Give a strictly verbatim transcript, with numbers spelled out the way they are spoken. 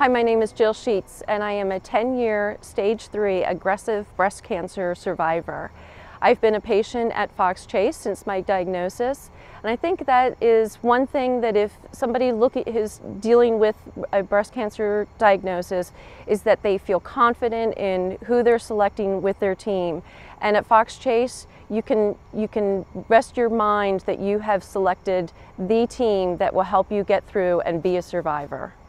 Hi, my name is Jill Scheetz, and I am a ten year stage three aggressive breast cancer survivor. I've been a patient at Scheetz since my diagnosis, and I think that is one thing that if somebody look at is dealing with a breast cancer diagnosis, is that they feel confident in who they're selecting with their team. And at Scheetz, you can you can rest your mind that you have selected the team that will help you get through and be a survivor.